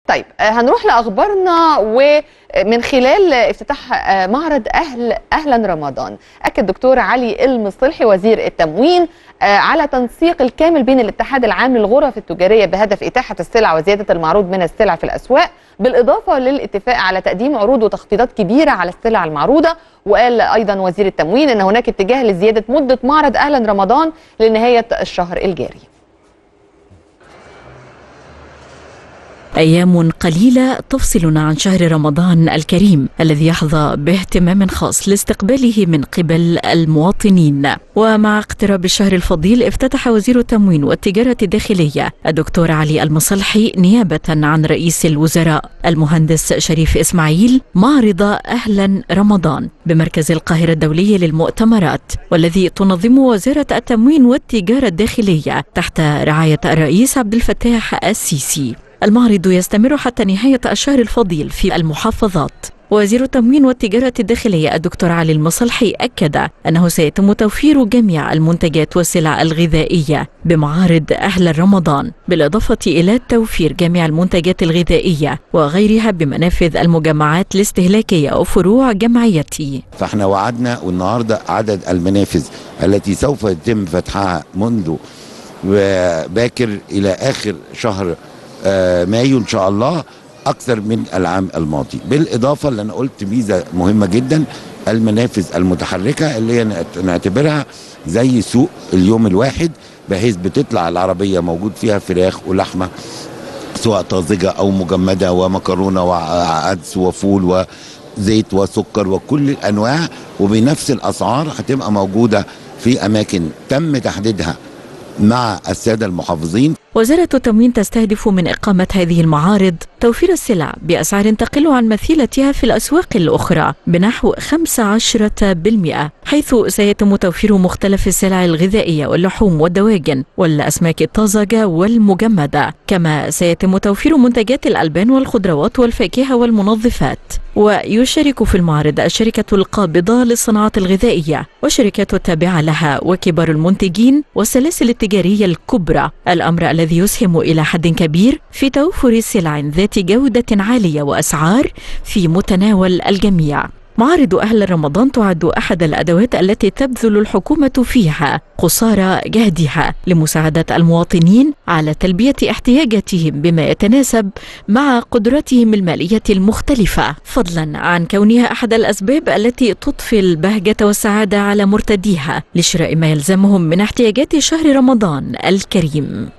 طيب هنروح لأخبارنا، ومن خلال افتتاح معرض أهلا رمضان، أكد دكتور علي المصلحي وزير التموين على تنسيق الكامل بين الاتحاد العام للغرف التجارية بهدف إتاحة السلع وزيادة المعروض من السلع في الأسواق، بالإضافة للاتفاق على تقديم عروض وتخفيضات كبيرة على السلع المعروضة. وقال أيضا وزير التموين أن هناك اتجاه لزيادة مدة معرض أهلا رمضان لنهاية الشهر الجاري. أيام قليلة تفصلنا عن شهر رمضان الكريم الذي يحظى باهتمام خاص لاستقباله من قبل المواطنين. ومع اقتراب الشهر الفضيل افتتح وزير التموين والتجارة الداخلية الدكتور علي المصلحي نيابة عن رئيس الوزراء المهندس شريف إسماعيل معرض أهلا رمضان بمركز القاهرة الدولي للمؤتمرات، والذي تنظمه وزارة التموين والتجارة الداخلية تحت رعاية الرئيس عبد الفتاح السيسي. المعرض يستمر حتى نهاية الشهر الفضيل في المحافظات. وزير التموين والتجارة الداخلية الدكتور علي المصلحي أكد أنه سيتم توفير جميع المنتجات والسلع الغذائية بمعارض أهلا رمضان، بالإضافة إلى توفير جميع المنتجات الغذائية وغيرها بمنافذ المجمعات الاستهلاكية وفروع جمعيتي. فاحنا وعدنا، والنهارده عدد المنافذ التي سوف يتم فتحها منذ باكر إلى آخر شهر مايو إن شاء الله أكثر من العام الماضي. بالإضافة اللي أنا قلت ميزة مهمة جدا، المنافذ المتحركة اللي هي نعتبرها زي سوق اليوم الواحد، بحيث بتطلع العربية موجود فيها فراخ ولحمة سواء طازجة أو مجمدة ومكرونة وعدس وفول وزيت وسكر وكل الأنواع، وبنفس الأسعار هتبقى موجودة في أماكن تم تحديدها مع السادة المحافظين. وزارة التموين تستهدف من إقامة هذه المعارض توفير السلع بأسعار تقل عن مثيلتها في الأسواق الأخرى بنحو 15%، حيث سيتم توفير مختلف السلع الغذائية واللحوم والدواجن والأسماك الطازجة والمجمدة، كما سيتم توفير منتجات الألبان والخضروات والفاكهة والمنظفات. ويشارك في المعرض الشركة القابضة للصناعات الغذائية والشركات التابعة لها وكبار المنتجين والسلاسل التجارية الكبرى، الأمر الذي يسهم إلى حد كبير في توفر سلع ذات جودة عالية وأسعار في متناول الجميع. معارض أهل رمضان تعد أحد الأدوات التي تبذل الحكومة فيها قصارى جهدها لمساعدة المواطنين على تلبية احتياجاتهم بما يتناسب مع قدراتهم المالية المختلفة، فضلا عن كونها أحد الأسباب التي تضفي البهجة والسعادة على مرتديها لشراء ما يلزمهم من احتياجات شهر رمضان الكريم.